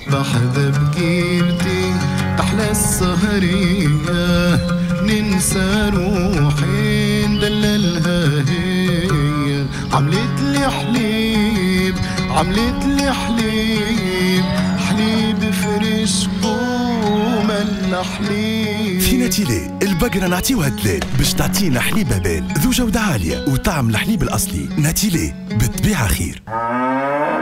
بحذا بكيرتي تحلى السهرية، ننسى روحي ندللها هي. عملت لي حليب، عملت لي حليب، حليب فريش وملا حليب. في ناتيلي البقرة نعطيوها دلال باش تعطينا حليب هبال ذو جودة عالية وطعم الحليب الأصلي. ناتيلي بالطبيعة خير.